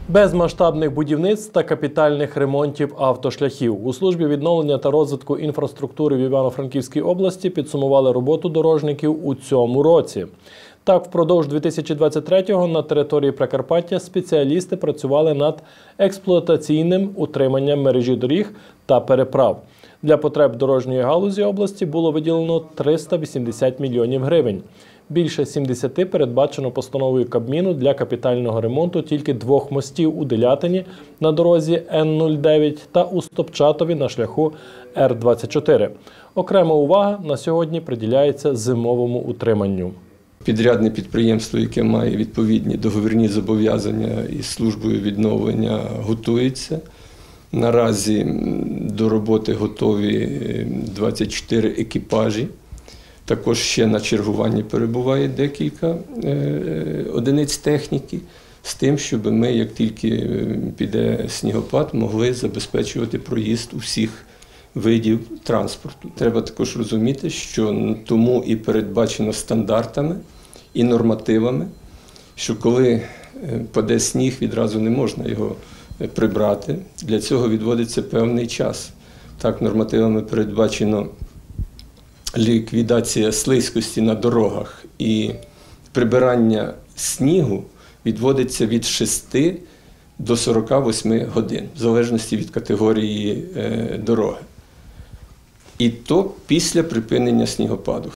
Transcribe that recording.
Без масштабних будівництв та капітальних ремонтів автошляхів. У службі відновлення та розвитку інфраструктури в Івано-Франківській області підсумували роботу дорожників у цьому році. Так, впродовж 2023-го на території Прикарпаття спеціалісти працювали над експлуатаційним утриманням мережі доріг та переправ. Для потреб дорожньої галузі області було виділено 380 мільйонів гривень. Більше 70 передбачено постановою Кабміну для капітального ремонту тільки 2 мостів у Делятині на дорозі Н-09 та у Стопчатові на шляху Р-24. Окрема увага на сьогодні приділяється зимовому утриманню. Підрядне підприємство, яке має відповідні договірні зобов'язання із службою відновлення, готується. Наразі до роботи готові 24 екіпажі. Також ще на чергуванні перебуває декілька одиниць техніки, з тим, щоб ми, як тільки піде снігопад, могли забезпечувати проїзд усіх видів транспорту. Треба також розуміти, що тому і передбачено стандартами і нормативами, що коли паде сніг, відразу не можна його прибрати. Для цього відводиться певний час. Так, нормативами передбачено ліквідація слизькості на дорогах і прибирання снігу відводиться від 6 до 48 годин, в залежності від категорії дороги. І то після припинення снігопаду.